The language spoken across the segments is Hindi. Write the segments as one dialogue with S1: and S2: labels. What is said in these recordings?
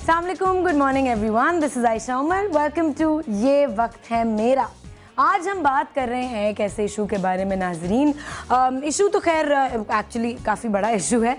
S1: अस्सलाम वालेकुम, good morning everyone, this is Ayesha Umar, welcome to ये वक्त है मेरा। आज हम बात कर रहे हैं एक ऐसे इशू के बारे में नाजरीन। इशू तो खैर एक्चुअली काफ़ी बड़ा इशू है।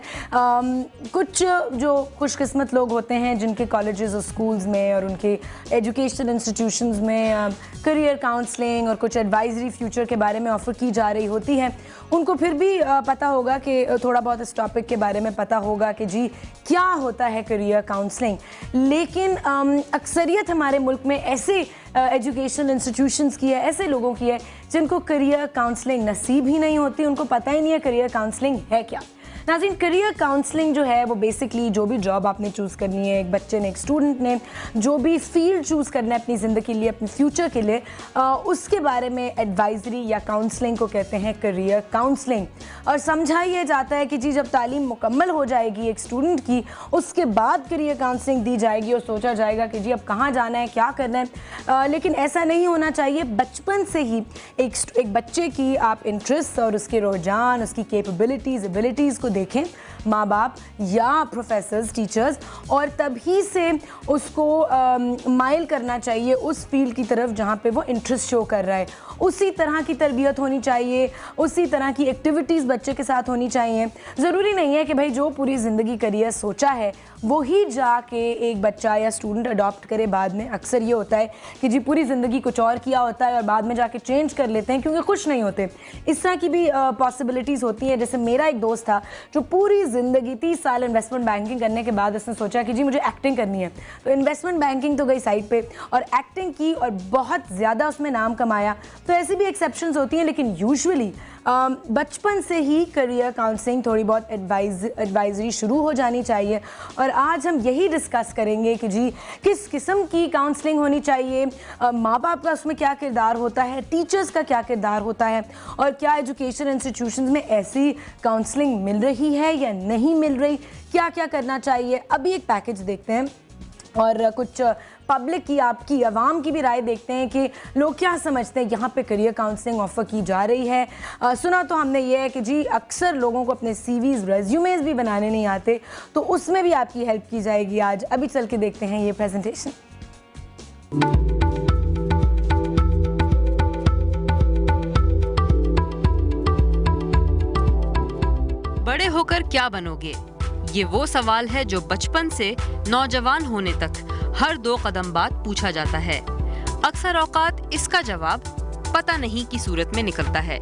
S1: कुछ जो खुशकिस्मत लोग होते हैं जिनके कॉलेजेस और स्कूल्स में और उनके एजुकेशनल इंस्टीट्यूशंस में करियर काउंसलिंग और कुछ एडवाइजरी फ्यूचर के बारे में ऑफ़र की जा रही होती है, उनको फिर भी पता होगा कि थोड़ा बहुत इस टॉपिक के बारे में पता होगा कि जी क्या होता है करियर काउंसलिंग। लेकिन अक्सरियत हमारे मुल्क में ऐसे एजुकेशनल इंस्टीट्यूशंस की है, ऐसे लोगों की है जिनको करियर काउंसलिंग नसीब ही नहीं होती, उनको पता ही नहीं है करियर काउंसलिंग है क्या। नाज़रीन, करियर काउंसलिंग जो है वो बेसिकली जो भी जॉब आपने चूज़ करनी है, एक बच्चे ने, एक स्टूडेंट ने जो भी फील्ड चूज़ करना है अपनी ज़िंदगी के लिए, अपने फ्यूचर के लिए, उसके बारे में एडवाइजरी या काउंसलिंग को कहते हैं करियर काउंसलिंग। और समझा ये जाता है कि जी जब तालीम मुकम्मल हो जाएगी एक स्टूडेंट की, उसके बाद करियर काउंसलिंग दी जाएगी और सोचा जाएगा कि जी अब कहाँ जाना है, क्या करना है। लेकिन ऐसा नहीं होना चाहिए। बचपन से ही एक बच्चे की आप इंटरेस्ट और उसके रुझान, उसकी कैपेबिलिटीज़, एबिलिटीज़ को देखें, माँ बाप या प्रोफेसर्स, टीचर्स, और तभी से उसको माइल करना चाहिए उस फील्ड की तरफ जहाँ पे वो इंटरेस्ट शो कर रहा है। उसी तरह की तरबियत होनी चाहिए, उसी तरह की एक्टिविटीज़ बच्चे के साथ होनी चाहिए। ज़रूरी नहीं है कि भाई जो पूरी ज़िंदगी करियर सोचा है वो ही जाके एक बच्चा या स्टूडेंट अडॉप्ट करे बाद में। अक्सर ये होता है कि जी पूरी ज़िंदगी कुछ और किया होता है और बाद में जाके चेंज कर लेते हैं क्योंकि खुश नहीं होते। इस तरह की भी पॉसिबिलिटीज़ होती हैं। जैसे मेरा एक दोस्त था जो पूरी ज़िंदगी 30 साल इन्वेस्टमेंट बैंकिंग करने के बाद उसने सोचा कि जी मुझे एक्टिंग करनी है, तो इन्वेस्टमेंट बैंकिंग तो गई साइड पे और एक्टिंग की और बहुत ज़्यादा उसमें नाम कमाया। तो ऐसी भी एक्सेप्शंस होती हैं, लेकिन यूजुअली बचपन से ही करियर काउंसलिंग, थोड़ी बहुत एडवाइजरी शुरू हो जानी चाहिए। और आज हम यही डिस्कस करेंगे कि जी किस किस्म की काउंसलिंग होनी चाहिए, माँ बाप का उसमें क्या किरदार होता है, टीचर्स का क्या किरदार होता है, और क्या एजुकेशन इंस्टीट्यूशंस में ऐसी काउंसलिंग मिल रही है या नहीं मिल रही, क्या क्या करना चाहिए। अभी एक पैकेज देखते हैं और कुछ पब्लिक की, आपकी, आवाम की भी राय देखते हैं कि लोग क्या समझते हैं यहाँ पे करियर काउंसलिंग ऑफ़र की जा रही है। सुना तो हमने ये है कि जी अक्सर लोगों को अपने सीवीज़, रेज्यूमेज़ भी बनाने नहीं आते, तो उसमें भी आपकी हेल्प की जाएगी आज। अभी चल के देखते हैं ये प्रेजेंटेशन।
S2: बड़े होकर क्या बनोगे, ये वो सवाल है जो बचपन से नौजवान होने तक हर 2 कदम बाद पूछा जाता है। अक्सर औकात इसका जवाब पता नहीं की सूरत में निकलता है।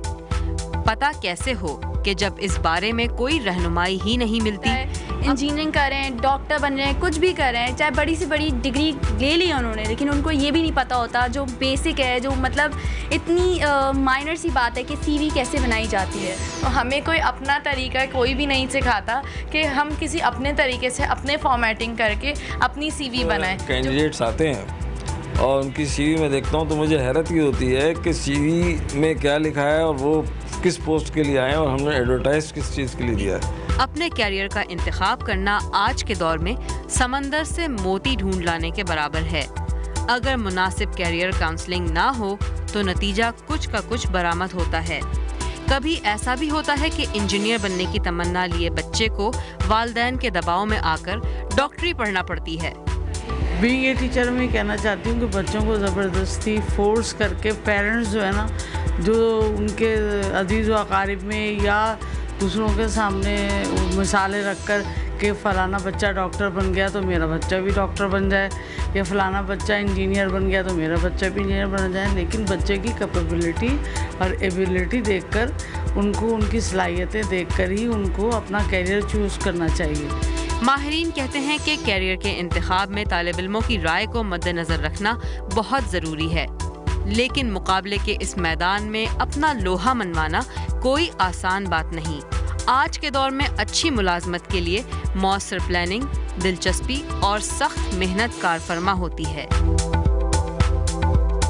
S2: पता कैसे हो कि जब इस बारे में कोई रहनुमाई ही नहीं मिलती।
S3: इंजीनियरिंग कर रहे हैं, डॉक्टर बन रहे हैं, कुछ भी कर रहे हैं, चाहे बड़ी से बड़ी डिग्री ले ली उन्होंने, लेकिन उनको ये भी नहीं पता होता जो बेसिक है, जो मतलब इतनी माइनर सी बात है कि सीवी कैसे बनाई जाती है।
S4: तो हमें कोई अपना तरीका कोई भी नहीं सिखाता कि हम किसी अपने तरीके से अपने फॉर्मेटिंग करके अपनी सीवी बनाएं।
S5: कैंडिडेट्स आते हैं और उनकी सीवी में देखता हूँ तो मुझे हैरत ये होती है कि सीवी में क्या लिखा है और वो किस पोस्ट के लिए आए और हमने एडवर्टाइज किस चीज़ के लिए दिया है।
S2: अपने कैरियर का इंतखाब करना आज के दौर में समंदर से मोती ढूंढ लाने के बराबर है। अगर मुनासिब कैरियर काउंसलिंग ना हो तो नतीजा कुछ का कुछ बरामद होता है। कभी ऐसा भी होता है कि इंजीनियर बनने की तमन्ना लिए बच्चे को वालिदैन के दबाव में आकर डॉक्टरी पढ़ना पड़ती है।
S6: बीइंग ए टीचर में कहना चाहती हूँ कि बच्चों को ज़बरदस्ती फोर्स करके पेरेंट्स जो है ना, जो उनके अजीज़ व अकारिब में या दूसरों के सामने मिसालें रखकर कि फ़लाना बच्चा डॉक्टर बन गया तो मेरा बच्चा भी डॉक्टर बन जाए, या फ़लाना बच्चा इंजीनियर बन गया तो मेरा बच्चा भी इंजीनियर बन जाए। लेकिन बच्चे की कैपेबिलिटी और एबिलिटी देखकर, उनको उनकी सलाहियतें देखकर ही उनको अपना कैरियर चूज़ करना चाहिए।
S2: माहिरीन कहते हैं कि कैरियर के इंतखाब में तालिब इल्मों की राय को मद्देनज़र रखना बहुत ज़रूरी है, लेकिन मुकाबले के इस मैदान में अपना लोहा मनवाना कोई आसान बात नहीं। आज के दौर में अच्छी मुलाजमत के लिए मौसर प्लानिंग, दिलचस्पी और सख्त मेहनत कार फरमा होती है।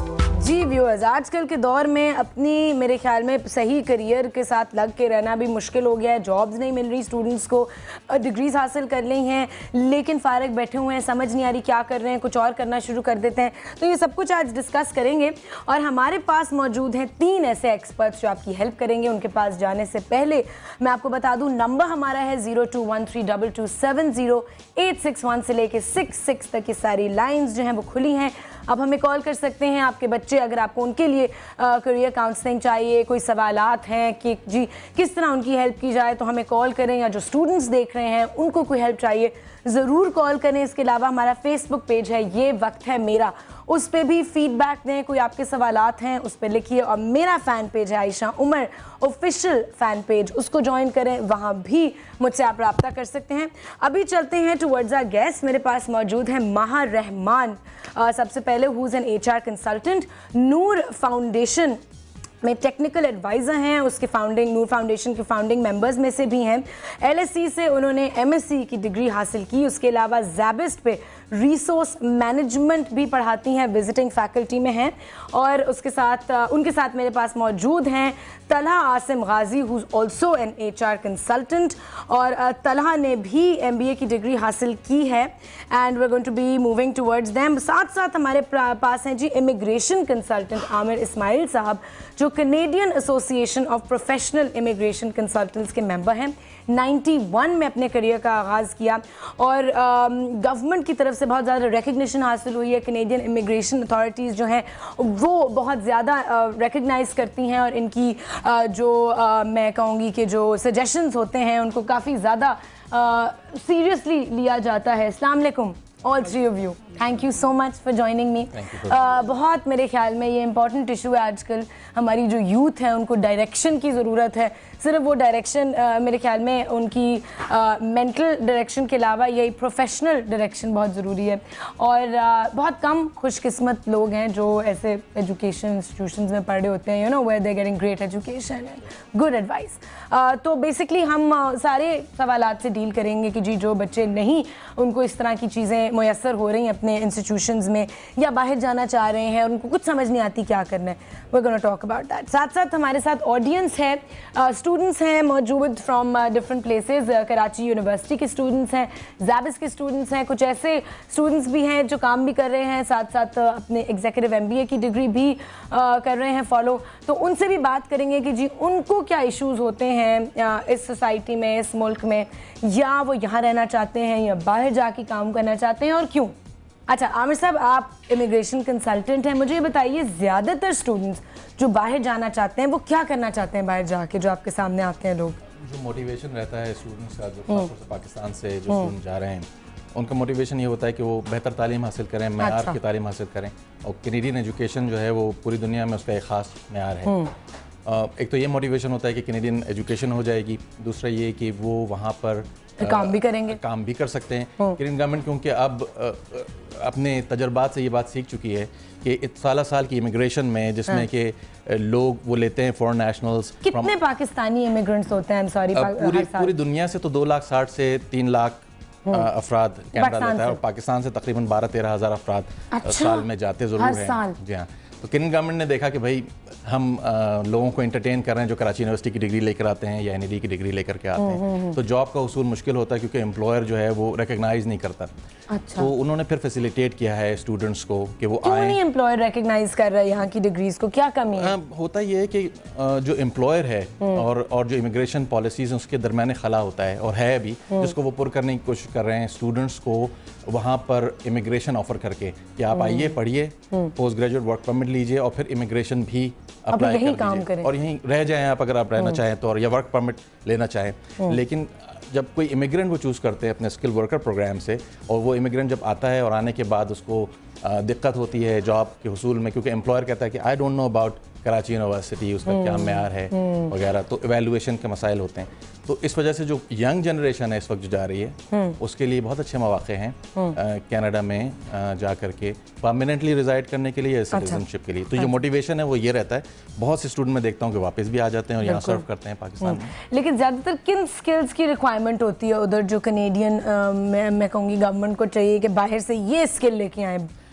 S1: जी व्यूअर्स, आजकल के दौर में अपनी मेरे ख्याल में सही करियर के साथ लग के रहना भी मुश्किल हो गया है। जॉब्स नहीं मिल रही स्टूडेंट्स को, डिग्रीज हासिल कर ली हैं लेकिन फारग बैठे हुए हैं, समझ नहीं आ रही क्या कर रहे हैं, कुछ और करना शुरू कर देते हैं। तो ये सब कुछ आज डिस्कस करेंगे और हमारे पास मौजूद हैं 3 ऐसे एक्सपर्ट्स जो आपकी हेल्प करेंगे। उनके पास जाने से पहले मैं आपको बता दूँ, नंबर हमारा है 02132270,861 से लेके 66 तक की सारी लाइन्स जो हैं वो खुली हैं। अब हमें कॉल कर सकते हैं आपके बच्चे, अगर आपको उनके लिए करियर काउंसलिंग चाहिए, कोई सवालात हैं कि जी किस तरह उनकी हेल्प की जाए तो हमें कॉल करें, या जो स्टूडेंट्स देख रहे हैं उनको कोई हेल्प चाहिए ज़रूर कॉल करें। इसके अलावा हमारा फेसबुक पेज है ये वक्त है मेरा, उस पर भी फीडबैक दें, कोई आपके सवालात हैं उस पर लिखिए। और मेरा फ़ैन पेज है Ayesha Umar official fan page, उसको ज्वाइन करें, वहाँ भी मुझसे आप रब्ता कर सकते हैं। अभी चलते हैं टुवर्ड्स आवर गेस्ट। मेरे पास मौजूद है माहा रहमान, सबसे पहले who is an HR consultant, Noor foundation में टेक्निकल एडवाइज़र हैं, उसके नूर फाउंडेशन के फाउंडिंग मेंबर्स में से भी हैं। LSE से उन्होंने MSc की डिग्री हासिल की, उसके अलावा ज़ैबिस्ट पे रिसोर्स मैनेजमेंट भी पढ़ाती हैं, विजिटिंग फैकल्टी में हैं। और उसके साथ उनके साथ मेरे पास मौजूद हैं Talha Asim Ghazi, who is also an HR consultant, और तलहा ने भी MBA की डिग्री हासिल की है and we are going to be moving towards them. साथ साथ हमारे पास हैं जी इमिग्रेशन कंसल्टेंट आमिर इस्माइल साहब, जो Canadian association of professional immigration consultants के मेंबर हैं। 91 में अपने करियर का आगाज़ किया और गवर्नमेंट की तरफ से बहुत ज़्यादा रिकग्निशन हासिल हुई है। कनेडियन इमिग्रेशन अथॉरिटीज़ जो हैं वो बहुत ज़्यादा रिकग्नाइज़ करती हैं और इनकी मैं कहूँगी कि जो सजेशंस होते हैं उनको काफ़ी ज़्यादा सीरियसली लिया जाता है। अस्सलाम वालेकुम all three of you, thank you so much for joining me. बहुत मेरे ख्याल में ये इंपॉर्टेंट इशू है आजकल, हमारी जो यूथ है उनको डायरेक्शन की ज़रूरत है। सिर्फ वो डायरेक्शन मेरे ख्याल में उनकी मेंटल डायरेक्शन के अलावा यही प्रोफेशनल डायरेक्शन बहुत ज़रूरी है। और बहुत कम खुशकिस्मत लोग हैं जो ऐसे एजुकेशन इंस्टीट्यूशंस में पढ़े होते हैं, you know, where they getting great education and good advice. तो बेसिकली हम सारे सवालात से डील करेंगे कि जी जो बच्चे नहीं उनको इस तरह की चीज़ें मुयस्सर हो रही हैं अपने इंस्टीट्यूशंस में या बाहर जाना चाह रहे हैं और उनको कुछ समझ नहीं आती क्या करना है, we are gonna talk about that. साथ साथ हमारे साथ ऑडियंस है, स्टूडेंट्स हैं मौजूद from different places. Karachi university के स्टूडेंट्स हैं, ज़ैबिस के स्टूडेंट्स हैं, कुछ ऐसे स्टूडेंट्स भी हैं जो काम भी कर रहे हैं, साथ साथ अपने एग्जीक्यूटिव MBA की डिग्री भी कर रहे हैं फॉलो। तो उनसे भी बात करेंगे कि जी उनको क्या इश्यूज़ होते हैं इस सोसाइटी में, इस मुल्क में, या वो यहाँ रहना चाहते हैं या बाहर जाके काम करना चाहते हैं और क्यों। अच्छा आमिर साहब, आप इमिग्रेशन कंसल्टेंट हैं, मुझे ये बताइए ज़्यादातर स्टूडेंट्स जो बाहर जाना चाहते हैं वो क्या करना चाहते हैं बाहर जाके, जो आपके सामने आते हैं लोग?
S7: जो मोटिवेशन रहता है स्टूडेंट्स का, जो खासतौर से पाकिस्तान से जो स्टूडेंट जा रहे हैं, उनका मोटिवेशन ये होता है कि वो बेहतर तालीम हासिल करें, मेयार की तालीम हासिल करें। और कैनेडियन एजुकेशन जो है वो पूरी दुनिया में उसका एक ख़ास मेयार है। एक तो ये मोटिवेशन होता है कि कैनेडियन एजुकेशन हो जाएगी, दूसरा ये कि वो वहाँ पर
S1: काम भी करेंगे,
S7: काम भी कर सकते हैं। कैनेडियन गवर्नमेंट क्योंकि अब अपने तजर्बात से ये बात सीख चुकी है कि साल की इमिग्रेशन में जिसमें कि लोग वो लेते हैं फॉरेन नेशनल्स।
S1: कितने पाकिस्तानी इमिग्रेंट्स होते हैं?
S7: पूरी दुनिया से तो 2,60,000 से 3 लाख अफराद कनाडा लेता है और पाकिस्तान से तकरीबन 12-13 हज़ार अफराद साल में जाते ज़रूर हैं। जी हाँ, तो कैनेडियन गवर्नमेंट ने देखा कि भाई हम लोगों को एंटरटेन कर रहे हैं जो कराची यूनिवर्सिटी की डिग्री लेकर आते हैं या NED की डिग्री लेकर के आते हैं, तो जॉब का उसूल मुश्किल होता है क्योंकि एम्प्लॉयर जो है वो रिकग्नाइज नहीं करता।
S1: अच्छा।
S7: तो उन्होंने फिर फैसिलिटेट किया है स्टूडेंट्स को कि वो
S1: क्यों नहीं एम्प्लॉयर रिकग्नाइज कर रहा है यहाँ की डिग्रीज को, क्या कमी है?
S7: होता ये है कि जो एम्प्लॉयर है और जो इमिग्रेशन पॉलिसीज हैं उसके दरमियान खला होता है और है अभी, जिसको वो पुर करने की कोशिश कर रहे हैं स्टूडेंट्स को वहाँ पर इमिग्रेशन ऑफर करके कि आप आइए, पढ़िए, पोस्ट ग्रेजुएट वर्क परमिट लीजिए और फिर इमिग्रेशन भी अप्लाई कर दीजिए और यहीं रह जाएं आप अगर आप रहना चाहें तो, और या वर्क परमिट लेना चाहें। लेकिन जब कोई इमिग्रेंट वो चूज़ करते हैं अपने स्किल वर्कर प्रोग्राम से, और वो इमिग्रेंट जब आता है और आने के बाद उसको दिक्कत होती है जॉब के हुसूल में, क्योंकि एम्प्लॉयर कहता है कि I don't know about Karachi university, उसका क्या म्यार है वगैरह, तो एवेलुएशन के मसाइल होते हैं। तो इस वजह से जो यंग जनरेशन है इस वक्त जो जा रही है उसके लिए बहुत अच्छे मौके हैं कनाडा में जा करके परमानेंटली रिजाइड करने के लिए, सिटीजनशिप के लिए। तो जो मोटिवेशन है वो ये रहता है। बहुत से स्टूडेंट मैं देखता हूँ कि वापस भी आ जाते हैं और यहाँ सर्व करते हैं पाकिस्तान में।
S1: लेकिन ज़्यादातर किन स्किल्स की रिक्वायरमेंट होती है उधर जो कनेडियन मैं कहूँगी गवर्नमेंट को चाहिए कि बाहर से ये स्किल लेके आए?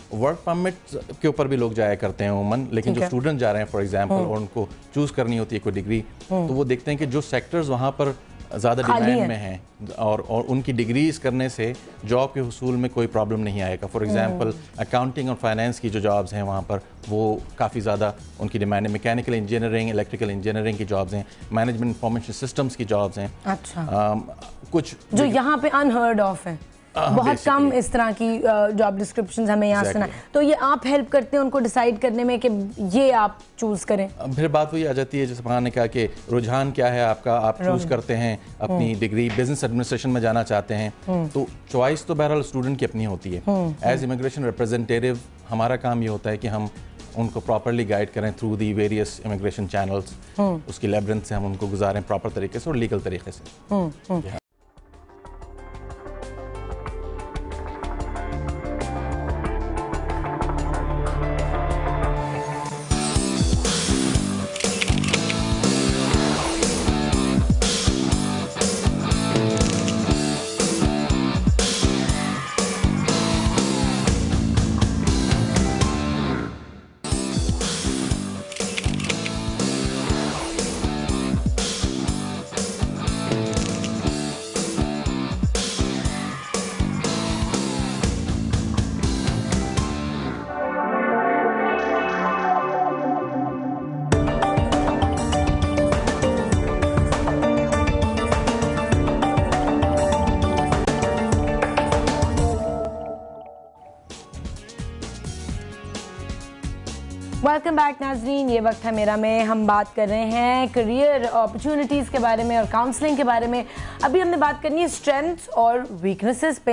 S7: वर्क परमिट के ऊपर भी लोग जाया करते हैं उमूमन, लेकिन जो स्टूडेंट जा रहे हैं फॉर एग्जांपल और उनको चूज़ करनी होती है कोई डिग्री, तो वो देखते हैं कि जो सेक्टर्स वहाँ पर ज़्यादा डिमांड में हैं और उनकी डिग्रीज करने से जॉब के हुसूल में कोई प्रॉब्लम नहीं आएगा। फॉर एग्जांपल अकाउंटिंग और फाइनेंस की जो जॉब्स हैं वहाँ पर वो काफ़ी ज़्यादा उनकी डिमांड है। मैकेनिकल इंजीनियरिंग, इलेक्ट्रिकल इंजीनियरिंग की जॉब्स हैं, मैनेजमेंट इंफॉर्मेशन सिस्टम्स की जॉब्स हैं।
S1: अच्छा।
S7: कुछ
S1: जो यहाँ पे अनहर्ड ऑफ है, बहुत कम इस तरह की जॉब डिस्क्रिप्शंस हमें यहाँ सुना। तो ये आप हेल्प करते हैं उनको डिसाइड करने में कि ये आप चूज करें?
S7: फिर बात वही आ जाती है जैसे मैंने कहा कि रुझान क्या है आपका, आप चूज करते हैं अपनी डिग्री, बिजनेस एडमिनिस्ट्रेशन में जाना चाहते हैं तो चॉइस तो बहरहाल स्टूडेंट की अपनी होती है। एज इमिग्रेशन रिप्रेजेंटेटिव हमारा काम ये होता है कि हम उनको प्रॉपरली गाइड करें through the various immigration channels, उसकी लेबरिंथ से हम उनको गुजारें प्रॉपर तरीके से और लीगल तरीके से।
S1: वेलकम बैक नाजरीन, ये वक्त है मेरा में हम बात कर रहे हैं करियर अपॉर्चुनिटीज़ के बारे में और काउंसलिंग के बारे में। अभी हमने बात करनी है स्ट्रेंथ्स और वीकनेसेस पे।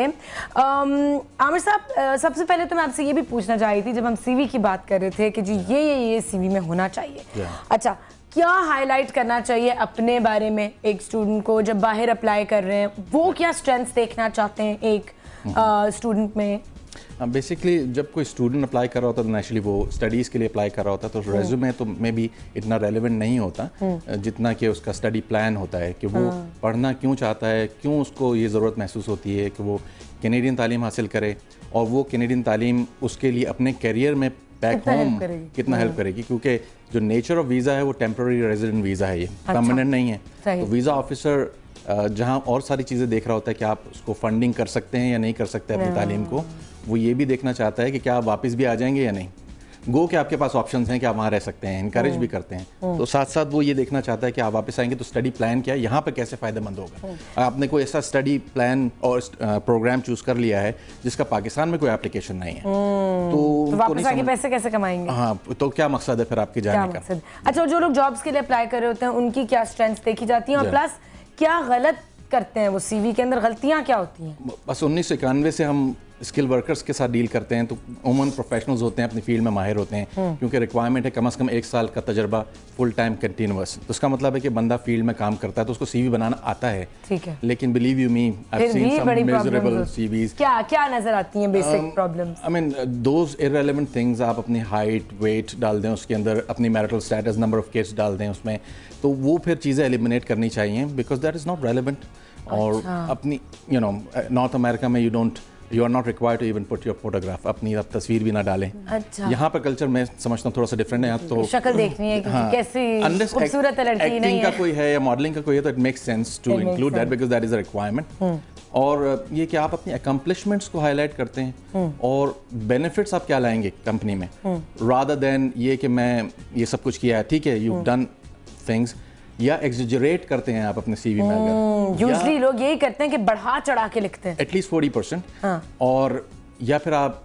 S1: आमिर साहब, सबसे पहले तो मैं आपसे ये भी पूछना चाह रही थी, जब हम सीवी की बात कर रहे थे कि जी ये सीवी में होना चाहिए, अच्छा क्या हाईलाइट करना चाहिए अपने बारे में एक स्टूडेंट को जब बाहर अप्लाई कर रहे हैं, वो क्या स्ट्रेंथ्स देखना चाहते हैं एक स्टूडेंट में?
S7: बेसिकली जब कोई स्टूडेंट अप्लाई कर रहा होता है तो नेचुरली वो स्टडीज़ के लिए अप्लाई कर रहा होता है, तो रेज्यूमे तो मे बी इतना रेलेवेंट नहीं होता जितना कि उसका स्टडी प्लान होता है कि वो पढ़ना क्यों चाहता है, क्यों उसको ये ज़रूरत महसूस होती है कि वो कैनेडियन तालीम हासिल करे और वो कैनेडियन तालीम उसके लिए अपने करियर में बैक होम कितना हेल्प करेगी, क्योंकि जो नेचर ऑफ वीज़ा है वो टेम्प्रेरी रेजिडेंट वीज़ा है, ये परमानेंट नहीं है। तो वीज़ा ऑफिसर जहाँ और सारी चीज़ें देख रहा होता है कि आप उसको फंडिंग कर सकते हैं या नहीं कर सकते अपनी तालीम को, वो ये भी देखना चाहता है कि क्या आप वापस भी आ जाएंगे या नहीं, गो कि आपके पास ऑप्शंस हैं कि आप वहाँ रह सकते हैं, इनकरेज भी करते हैं। तो साथ साथ वो ये देखना चाहता है कि आप वापस आएंगे तो स्टडी प्लान क्या है, यहाँ पर कैसे फ़ायदेमंद होगा। आपने कोई ऐसा स्टडी प्लान और प्रोग्राम चूज़ कर लिया है जिसका पाकिस्तान में कोई एप्लीकेशन नहीं है, तो
S1: वापस आके पैसे कैसे कमाएंगे?
S7: हाँ, तो क्या मकसद है फिर आपके जाने का?
S1: अच्छा, जो लोग जॉब्स के लिए अप्लाई कर रहे होते हैं उनकी क्या स्ट्रेंथ्स देखी जाती हैं और प्लस क्या गलत करते हैं वो, सीवी के अंदर गलतियां क्या होती हैं? बस
S7: 1991 से हम स्किल वर्कर्स के साथ डील करते हैं, तो उमूमन प्रोफेशनल्स होते हैं, अपनी फील्ड में माहिर होते हैं, क्योंकि रिक्वायरमेंट है कम से कम 1 साल का तजर्बा फुल टाइम कंटिन्यूअस। तो उसका मतलब है कि बंदा फील्ड में काम करता है तो उसको सीवी बनाना आता है,
S1: ठीक है,
S7: लेकिन believe you me I have seen some miserable CVs.
S1: क्या नजर आती हैं basic problems?
S7: I mean those irrelevant things, आप अपनी हाइट वेट डाल दें उसके अंदर, अपनी marital status, number of kids डाल दें उसमें, तो वो फिर चीज़ें एलिमिनेट करनी चाहिए because that is not relevant. और अपनी नॉर्थ अमेरिका में you are not required to even put your photograph, अपनी आप तस्वीर भी ना डालें।
S1: अच्छा।
S7: यहाँ पर कल्चर मैं समझता हूँ थोड़ा सा डिफरेंट है, तो
S1: शक्ल देखनी है कि कैसी खूबसूरत लड़की नहीं है,
S7: का कोई है या मॉडलिंग का कोई है, तो it makes sense to include that because that is a requirement. और ये कि आप अपनी अकम्पलिशमेंट्स को हाईलाइट करते हैं और बेनिफिट्स आप क्या लाएंगे कंपनी में, रादर देन ये कि मैं ये सब कुछ किया है, ठीक है, यू डन थिंग्स, या एग्जेजरेट करते हैं आप अपने सीवी में। अगर
S1: यूजुअली लोग यही करते हैं कि बढ़ा चढ़ा के लिखते हैं
S7: एटलीस्ट 40%, और या फिर आप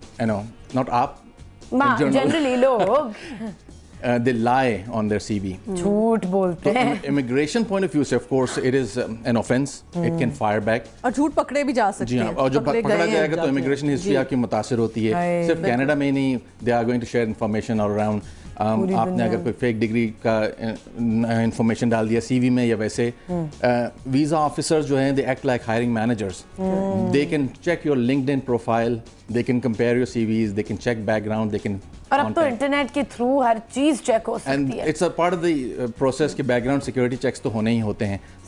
S7: नॉट आप
S1: जनरली लोग
S7: they lie on their CV,
S1: झूठ बोलते हैं।
S7: इमिग्रेशन पॉइंट ऑफ व्यू से of course it is an offence, it can fire back,
S8: और झूठ पकड़े भी जा सकते हैं।
S7: जी हाँ, और जो पकड़ा जाएगा तो इमिग्रेशन हिस्ट्री आपकी मुतासिर होती है। सिर्फ कनाडा में ही नहीं, they are going to share information all around. आपने अगर कोई फेक डिग्री का इंफॉर्मेशन डाल दिया सीवी में या वैसे, वीज़ा ऑफिसर्स जो हैं they act like hiring managers, they can check your LinkedIn profile, they can compare your CVs, they can check background, they can,
S1: और अब तो इंटरनेट के थ्रू हर चीज चेक हो सकती है।
S7: It's a part of the process के बैकग्राउंड सिक्योरिटी चेक्स तो होने ही होते हैं।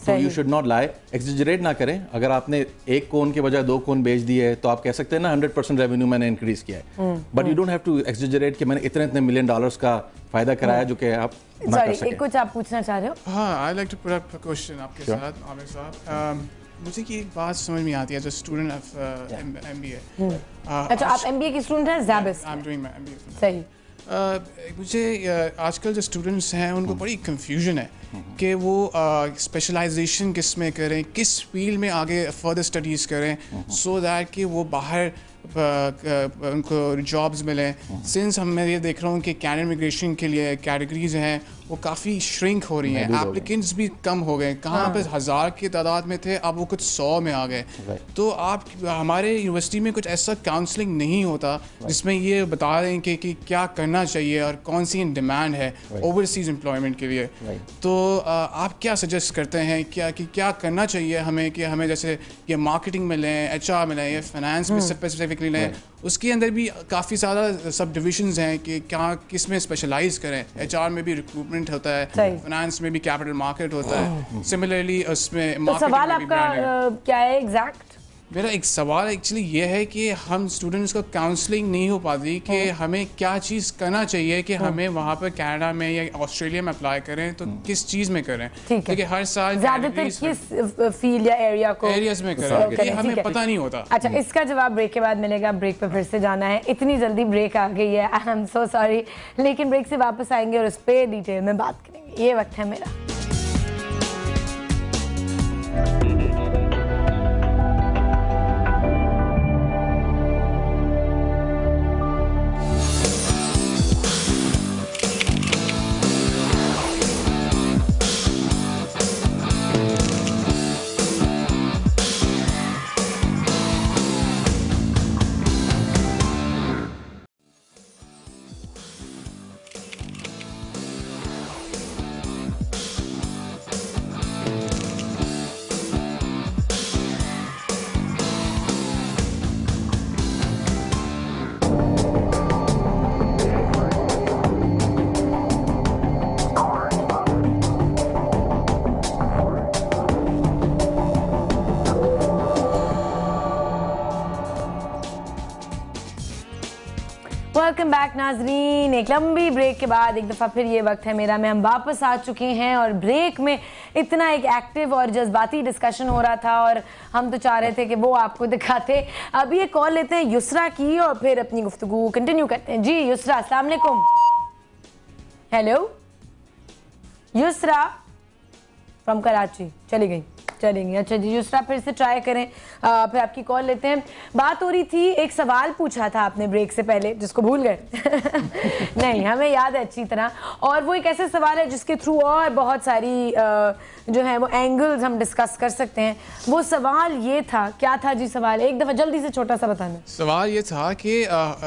S7: तो you should not lie, exaggerate ना करें। अगर आपने एक कोन के बजाय 2 कोन बेच दिए है तो आप कह सकते हैं ना 100% रेवेन्यू मैंने इंक्रीज किया है, but you don't have to exaggerate कि मैंने इतने $1 मिलियन का फायदा कराया जो कि आप ना कर सकें।
S1: कुछ आप पूछना चाह रहे हो?
S8: हाँ, I like to put up a question आपके साथ आमिर साहब। मुझे कि एक बात समझ में आती है, जो स्टूडेंट ऑफ MBA।
S1: अच्छा, आप MBA की स्टूडेंट हैं? SZABIST.
S8: I am doing my MBA।
S1: सही।
S8: मुझे आजकल जो स्टूडेंट्स हैं उनको बड़ी कंफ्यूजन है कि वो स्पेशलाइजेशन किस में करें, किस फील्ड में आगे फर्दर स्टडीज़ करें, सो दैट कि वो बाहर उनको जॉब्स मिलें। सिंस मैं ये देख रहा हूँ कि कैनेडियन इमिग्रेशन के लिए कैटेगरीज हैं वो काफ़ी श्रिंक हो रही हैं, एप्लीकेंट्स भी कम हो गए। कहाँ पे 1000 की तादाद में थे, अब वो कुछ 100 में आ गए। तो आप हमारे यूनिवर्सिटी में कुछ ऐसा काउंसलिंग नहीं होता जिसमें ये बता दें कि क्या करना चाहिए और कौन सी डिमांड है ओवरसीज एम्प्लॉयमेंट के लिए। तो आप क्या सजेस्ट करते हैं क्या करना चाहिए हमें, कि हमें जैसे ये मार्केटिंग में लें, HR में लें, या फाइनेंस में स्पेसिफिकली लें, उसके अंदर भी काफ़ी ज़्यादा सब डिविजन्स हैं कि क्या किस में स्पेशलाइज करें। HR में भी रिक्रूटमेंट होता है, फाइनेंस में भी कैपिटल मार्केट होता है, सिमिलरली उसमें
S1: तो सवाल आपका क्या है एग्जैक्ट?
S8: मेरा एक सवाल एक्चुअली ये है कि हम स्टूडेंट्स को काउंसलिंग नहीं हो पाती कि हमें क्या चीज़ करना चाहिए, कि हमें वहाँ पर कनाडा में या ऑस्ट्रेलिया में अप्लाई करें तो किस चीज़ में करें, क्योंकि हर साल
S1: ज़्यादातर किस फील्ड या एरियाज
S8: में करें, कि हमें पता नहीं होता।
S1: अच्छा, इसका जवाब ब्रेक के बाद मिलेगा। ब्रेक पे फिर से जाना है, इतनी जल्दी ब्रेक आ गई है, आई एम सो सॉरी, लेकिन ब्रेक से वापस आएंगे और उस पर डिटेल में बात करेंगे। ये वक्त है मेरा। वेलकम बैक नाजरीन। एक लंबी ब्रेक के बाद एक दफ़ा फिर ये वक्त है मेरा में हम वापस आ चुके हैं, और ब्रेक में इतना एक एक्टिव और जज्बाती डिस्कशन हो रहा था और हम तो चाह रहे थे कि वो आपको दिखाते। अब ये कॉल लेते हैं युसरा की और फिर अपनी गुफ्तगू कंटिन्यू करते हैं। जी युसरा, अस्सलाम वालेकुम। हेलो युसरा फ्रॉम कराची, चली गई। अच्छा जी युसरा, फिर से ट्राई करें, फिर आपकी कॉल लेते हैं। बात हो रही थी, एक सवाल पूछा था आपने ब्रेक से पहले जिसको भूल गए नहीं, हमें याद है अच्छी तरह, और वो एक ऐसा सवाल है जिसके थ्रू और बहुत सारी जो है वो एंगल्स हम डिस्कस कर सकते हैं। वो सवाल ये था, क्या था जी सवाल? एक दफ़ा जल्दी से छोटा सा बताना।
S8: सवाल ये था कि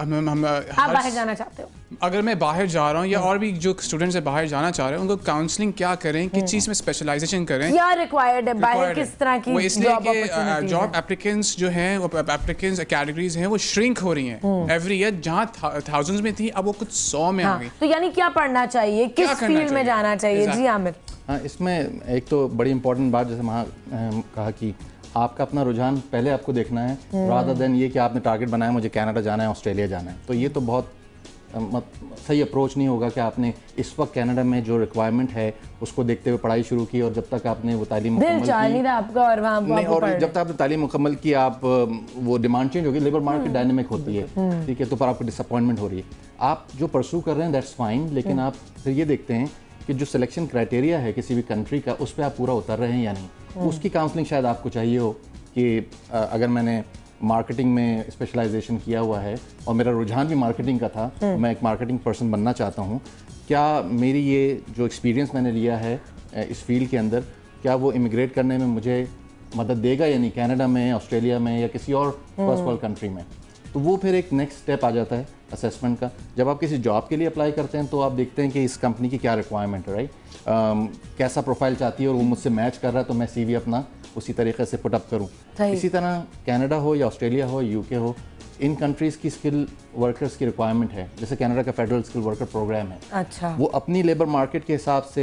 S1: आप बाहर जाना चाहते हो,
S8: अगर मैं बाहर जा रहा हूँ या और भी जो स्टूडेंट्स बाहर जाना चाह रहे हैं उनको काउंसलिंग क्या करें, किस चीज़ में स्पेशलाइजेशन करें, क्या
S1: रिक्वायर्ड है, बाहर किस तरह की
S8: जॉब एप्लीकेंट्स जो हैं, वो एप्लीकेंट्स कैटेगरीज हैं वो श्रिंक हो रही हैं एवरी ईयर। जहाँ थाउजेंड्स में थी अब वो कुछ 100 में आ गई।
S1: तो यानी क्या पढ़ना चाहिए, किस फील्ड में जाना चाहिए? जी आमिर।
S7: हाँ, इसमें एक तो बड़ी इंपॉर्टेंट बात जैसे वहाँ कहा कि आपका अपना रुझान पहले आपको देखना है, रादर देन ये कि आपने टारगेट बनाया मुझे कनाडा जाना है, ऑस्ट्रेलिया जाना है। तो ये तो बहुत सही अप्रोच नहीं होगा कि आपने इस वक्त कनाडा में जो रिक्वायरमेंट है उसको देखते हुए पढ़ाई शुरू की, और जब तक आपने वो तालीम मुकम्मल की
S1: आपका और
S7: जब तक आपने तालीम मुकम्मल की, आप वो डिमांड चेंज होगी, लेबर मार्केट डायनेमिक होती है, ठीक है, तो पर आपको डिसअपॉइंटमेंट हो रही है। आप जो परसू कर रहे हैं दैट्स फाइन, लेकिन आप फिर ये देखते हैं कि जो सिलेक्शन क्राइटेरिया है किसी भी कंट्री का, उस पर आप पूरा उतर रहे हैं या नहीं। उसकी काउंसलिंग शायद आपको चाहिए हो कि अगर मैंने मार्केटिंग में स्पेशलाइजेशन किया हुआ है और मेरा रुझान भी मार्केटिंग का था, मैं एक मार्केटिंग पर्सन बनना चाहता हूँ, क्या मेरी ये जो एक्सपीरियंस मैंने लिया है इस फील्ड के अंदर, क्या वो इमिग्रेट करने में मुझे मदद देगा या नहीं, कनाडा में, ऑस्ट्रेलिया में या किसी और फर्स्ट वर्ल्ड कंट्री में। तो वो फिर एक नेक्स्ट स्टेप आ जाता है असेसमेंट का। जब आप किसी जॉब के लिए अप्लाई करते हैं तो आप देखते हैं कि इस कंपनी की क्या रिक्वायरमेंट है, राइट, कैसा प्रोफाइल चाहती है और वो मुझसे मैच कर रहा है तो मैं CV अपना उसी तरीके से पुटअप करूँ। इसी तरह कनाडा हो या ऑस्ट्रेलिया हो, UK हो, इन कंट्रीज़ की स्किल वर्कर्स की रिक्वायरमेंट है। जैसे कनाडा का फेडरल स्किल वर्कर प्रोग्राम है,
S1: अच्छा,
S7: वो अपनी लेबर मार्केट के हिसाब से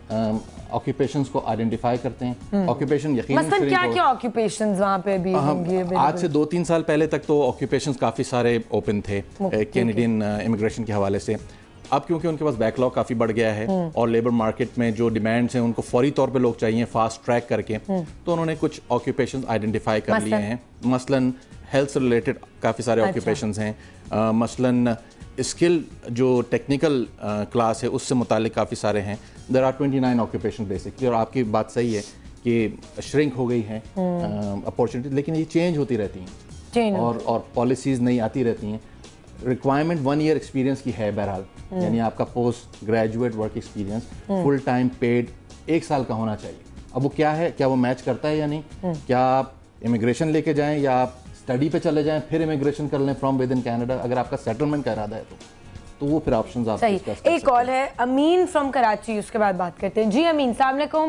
S7: ऑक्यूपेशंस को आइडेंटिफाई करते हैं। ऑक्यूपेशन यकीनन
S1: मतलब क्या क्या ऑक्यूपेशंस वहाँ पे भी होंगे?
S7: आज से 2-3 साल पहले तक तो ऑक्यूपेशंस काफ़ी सारे ओपन थे कैनेडियन इमिग्रेशन के हवाले से। अब क्योंकि उनके पास बैकलॉग काफ़ी बढ़ गया है और लेबर मार्केट में जो डिमांड्स हैं उनको फौरी तौर पे लोग चाहिए फास्ट ट्रैक करके, तो उन्होंने कुछ ऑक्यूपेशंस आइडेंटिफाई कर लिए हैं। मसलन हेल्थ से रिलेटेड काफ़ी सारे ऑक्यूपेशंस हैं, मसलन स्किल जो टेक्निकल क्लास है उससे मुतालिक काफ़ी सारे हैं। There are 29 occupation basically. और आपकी बात सही है कि श्रिंक हो गई है अपॉर्चुनिटी, लेकिन ये चेंज होती रहती हैं और पॉलिसीज़ नई आती रहती हैं। रिक्वायरमेंट 1 ईयर एक्सपीरियंस की है बहरहाल, यानी आपका post graduate work experience full time paid 1 साल का होना चाहिए। अब वो क्या है, क्या वो मैच करता है या नहीं? क्या आप इमिग्रेशन लेके जाएं या आप स्टडी पे चले जाएं फिर इमिग्रेशन कर लें फ्रॉम विद इन कनाडा? अगर आपका सेटलमेंट का इरादा है तो वो फिर ऑप्शंस आप
S1: सही। एक कॉल है अमीन फ्रॉम कराची, उसके बाद बात करते हैं। जी अमीन, अस्सलाम वालेकुम।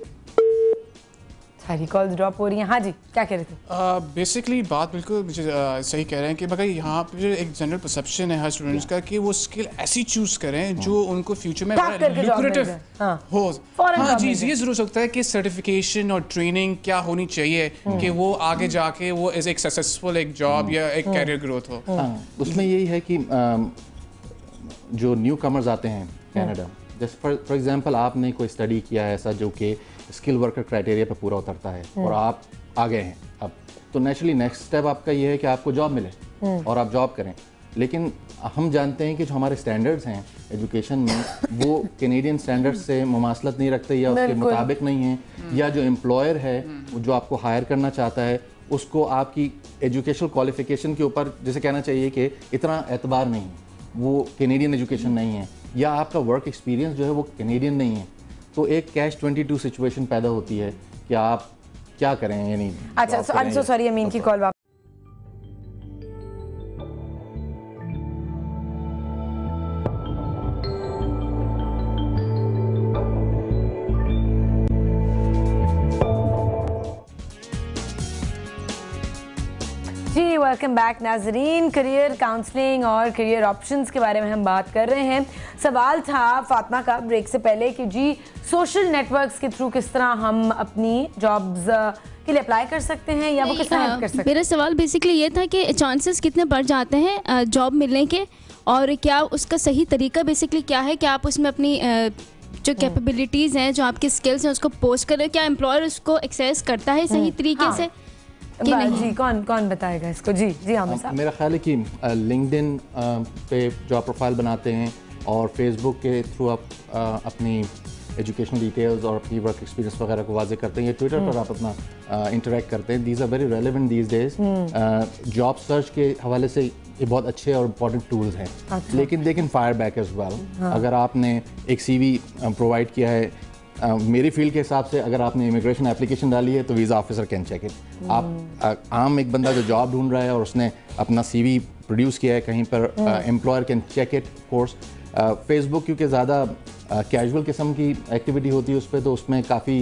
S1: सारी कॉल्स ड्रॉप हो रही हैं। हाँ जी, क्या कह रहे थे?
S8: बेसिकली बात बिल्कुल मुझे सही कह रहे हैं कि मगर यहाँ पे एक जनरल परसेप्शन है हर स्टूडेंट्स का कि वो स्किल ऐसी चूज करें जो उनको फ्यूचर में लुक्रेटिव हो। हाँ जी, ये जरूर सकता है कि सर्टिफिकेशन और ट्रेनिंग क्या होनी चाहिए कि वो आगे जाके वो एज एक सक्सेसफुल एक जॉब या एक कैरियर ग्रोथ हो।
S7: उसमें यही है कि जो न्यू कमर्स आते हैं कनाडा, जैसे फॉर एग्जांपल आपने कोई स्टडी किया है ऐसा जो कि स्किल वर्कर क्राइटेरिया पे पूरा उतरता है और आप आ गए हैं अब, तो नेचुरली नेक्स्ट स्टेप आपका ये है कि आपको जॉब मिले और आप जॉब करें। लेकिन हम जानते हैं कि जो हमारे स्टैंडर्ड्स हैं एजुकेशन में वो कैनेडियन स्टैंडर्ड्स से मुमासलत नहीं रखते या उसके मुताबिक नहीं है, या जो एम्प्लॉयर है जो आपको हायर करना चाहता है उसको आपकी एजुकेशनल क्वालिफिकेशन के ऊपर जैसे कहना चाहिए कि इतना एतबार नहीं, वो कैनेडियन एजुकेशन नहीं है, या आपका वर्क एक्सपीरियंस जो है वो कैनेडियन नहीं है। तो एक कैश 22 सिचुएशन पैदा होती है कि आप क्या करें, यानी
S1: अच्छा आई एम सो सॉरी अमीन की कॉल जी। वेलकम बैक नाजरीन। करियर काउंसलिंग और करियर ऑप्शंस के बारे में हम बात कर रहे हैं। सवाल था फातिमा का ब्रेक से पहले कि जी सोशल नेटवर्क्स के थ्रू किस तरह हम अपनी जॉब्स के लिए अप्लाई कर सकते हैं या वो किस तरह हेल्प कर सकते हैं।
S9: मेरा सवाल बेसिकली ये था कि चांसेस कितने बढ़ जाते हैं जॉब मिलने के, और क्या उसका सही तरीका बेसिकली क्या है कि आप उसमें अपनी जो कैपेबिलिटीज़ हैं, जो आपकी स्किल्स हैं उसको पोस्ट करें, क्या एम्प्लॉयर उसको एक्सेस करता है सही तरीके से कि नहीं?
S1: जी कौन बताएगा इसको? जी जी आमिर साहब।
S7: मेरा ख्याल है कि लिंक्डइन पे जो आप प्रोफाइल बनाते हैं और फेसबुक के थ्रू आप अपनी एजुकेशनल डिटेल्स और अपनी वर्क एक्सपीरियंस वगैरह को वाजे करते हैं, या ट्विटर पर आप अपना इंटरेक्ट करते हैं, these are very relevant these days. Job search के हवाले से ये बहुत अच्छे और इम्पॉर्टेंट टूल्स हैं। अच्छा। लेकिन they can fire back as well. अगर आपने एक CV प्रोवाइड किया है, मेरी फील्ड के हिसाब से अगर आपने इमिग्रेशन एप्लीकेशन डाली है तो visa officer can check it. आप आम एक बंदा जो जॉब ढूंढ रहा है और उसने अपना CV प्रोड्यूस किया है कहीं पर, employer can check it. Course Facebook क्योंकि ज़्यादा कैजुअल किस्म की एक्टिविटी होती है उस पर, तो उसमें काफ़ी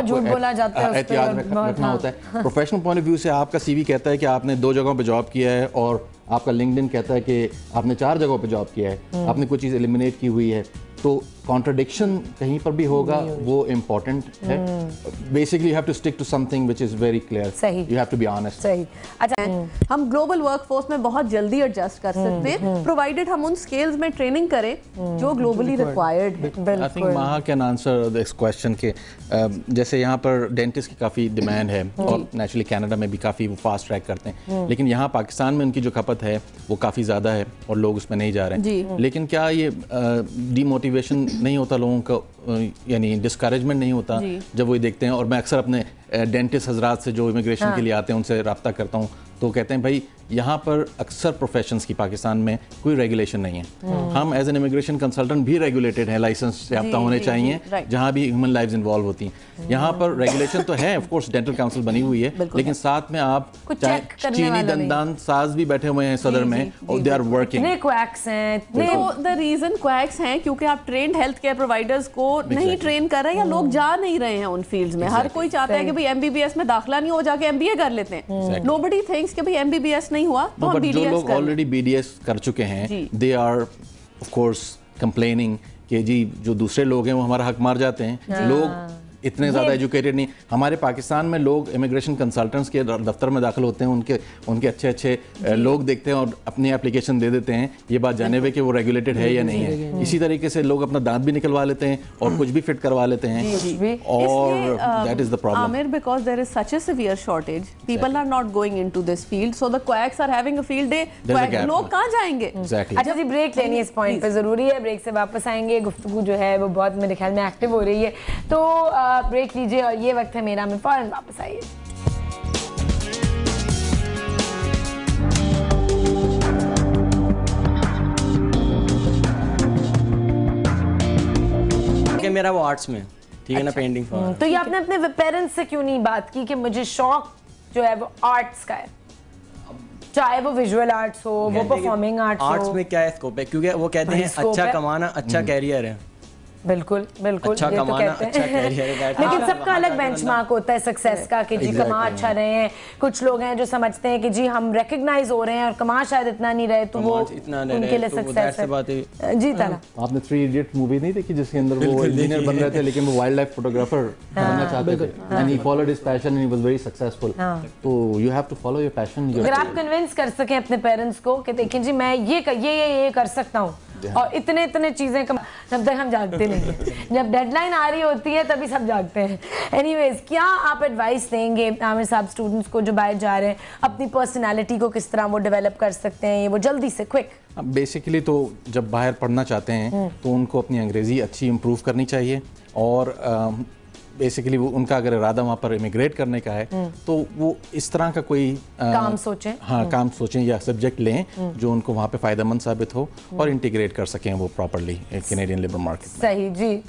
S7: एहतियात रखना होता है। प्रोफेशनल पॉइंट ऑफ व्यू से आपका CV कहता है कि आपने 2 जगहों पे जॉब किया है और आपका लिंक्डइन कहता है कि आपने 4 जगहों पे जॉब किया है, आपने कोई चीज़ एलिमिनेट की हुई है, तो कॉन्ट्रडिक्शन कहीं पर भी होगा, वो इम्पोर्टेंट है। Basically you have to stick to something which is very clear.
S1: सही,
S7: you have to be honest.
S1: सही। अच्छा,
S10: हम ग्लोबल वर्कफोर्स में बहुत जल्दी एडजस्ट कर सकते हैं प्रोवाइडेड हम उन स्किल्स में ट्रेनिंग करें जो ग्लोबली रिक्वायर्ड है।
S7: I think Maha can answer this question के जैसे यहाँ पर डेंटिस्ट की काफ़ी डिमांड है और नेचुरली कनाडा में भी काफ़ी वो फास्ट ट्रैक करते हैं, लेकिन यहाँ पाकिस्तान में उनकी जो खपत है वो काफ़ी ज़्यादा है और लोग उसमें नहीं जा रहे हैं। लेकिन क्या ये डीमोटिवेशन नहीं होता लोगों का, यानी डिस्करेजमेंट नहीं होता जब वो देखते हैं? और मैं अक्सर अपने डेंटिस्ट हजरात से जो इमिग्रेशन के लिए आते हैं उनसे रब्ता करता हूँ, तो कहते हैं भाई यहाँ पर अक्सर प्रोफेशंस की पाकिस्तान में कोई रेगुलेशन नहीं है। हम एज एन इमिग्रेशन कंसल्टेंट भी रेगुलेटेड हैं, लाइसेंस याफ्ता होने चाहिए जहाँ भी ह्यूमन लाइव्स इन्वॉल्व होती हैं। यहाँ पर रेगुलेशन तो है, ऑफ कोर्स डेंटल काउंसिल बनी हुई है, लेकिन साथ में आप चीनी दंदान साज भी बैठे हुए हैं सदर में और they are working.
S10: The reason quacks हैं क्योंकि आप ट्रेंड हेल्थ केयर प्रोवाइडर्स को नहीं ट्रेन कर रहे हैं या लोग जा नहीं रहे हैं उन फील्ड्स में। हर कोई चाहता है कि भाई MBBS में दाखिला नहीं हो, जाके MBA कर लेते हैं। नोबडी थिंक्स कि भाई MBBS नहीं हुआ तो हम BDS
S7: जो लोग ऑलरेडी BDS कर चुके हैं, they are of course complaining कि जी जो दूसरे लोग हैं वो हमारा हक मार जाते हैं, लोग इतने ज़्यादा एजुकेटेड नहीं। हमारे पाकिस्तान में लोग इमिग्रेशन कंसल्टेंट्स के दफ्तर में दाखिल होते हैं, उनके अच्छे अच्छे लोग देखते हैं और अपनी एप्लीकेशन दे देते हैं, ये बात जाने हुए कि वो रेगुलेटेड है या नहीं है। इसी तरीके से लोग अपना दांत भी निकलवा लेते हैं और कुछ भी फिट करवा लेते हैं, और that is the problem.
S10: Aamir, because there is such a severe shortage, people are not going into this field, so the quacks are having a field day. लोग कहाँ जाएंगे?
S1: अच्छा जी, ब्रेक लेनी है इस पॉइंट पे जरूरी है, ब्रेक से वापस आएंगे। गुफ्तगू जो है वो बहुत मेरे ख्याल में एक्टिव हो रही है, तो ब्रेक लीजिए और ये वक्त है मेरा में फौरन वापस आइए।
S11: मेरा वो आर्ट्स में, ठीक है ना, पेंटिंग।
S1: तो ये आपने अपने पेरेंट्स से क्यों नहीं बात की कि मुझे शौक जो है वो आर्ट्स का है, चाहे वो विजुअल आर्ट्स हो, वो परफॉर्मिंग
S11: आर्ट्स में क्या स्कोप है, क्योंकि वो कहते हैं अच्छा कमाना अच्छा कैरियर है।
S1: बिल्कुल बिल्कुल,
S11: अच्छा
S1: ये तो
S11: कमाना,
S1: कहते
S11: अच्छा
S1: हैं।
S11: कैरियर है।
S1: लेकिन सबका अलग बेंचमार्क होता है सक्सेस का कि जी कमा अच्छा रहे हैं। कुछ लोग हैं जो समझते हैं कि जी हम रिकग्नाइज हो रहे हैं और कमा शायद इतना नहीं रहे तो वो उनके लिए सक्सेस है। जी ताला,
S7: आपने 3 इडियट्स मूवी नहीं देखी जिसके अंदर वो इंजीनियर बन रहे थे लेकिन वो वाइल्ड लाइफ फोटोग्राफर बनना चाहते थे, and he followed his passion and he was very successful. तो you have to follow your passion.
S1: अगर आप कन्विंस कर सकें अपने पेरेंट्स को कि देखें जी मैं ये कर सकता हूँ और इतने चीजें जब तक हम जागते नहीं हैं, जब डेडलाइन आ रही होती है तभी सब जागते हैं। एनीवेज, क्या आप एडवाइस देंगे आमिर साहब स्टूडेंट्स को जो बाहर जा रहे हैं, अपनी पर्सनालिटी को किस तरह वो डेवलप कर सकते हैं, ये वो जल्दी से क्विक?
S7: बेसिकली तो जब बाहर पढ़ना चाहते हैं तो उनको अपनी अंग्रेज़ी अच्छी इम्प्रूव करनी चाहिए, और बेसिकली वो उनका अगर इरादा वहाँ पर इमिग्रेट करने का है तो वो इस तरह का कोई
S1: काम सोचें।
S7: हाँ, काम सोचें या सब्जेक्ट लें जो उनको वहाँ पे फ़ायदेमंद साबित हो और इंटीग्रेट कर सकें वो प्रॉपरली कैनेडियन लेबर मार्केट में।
S1: सही जी।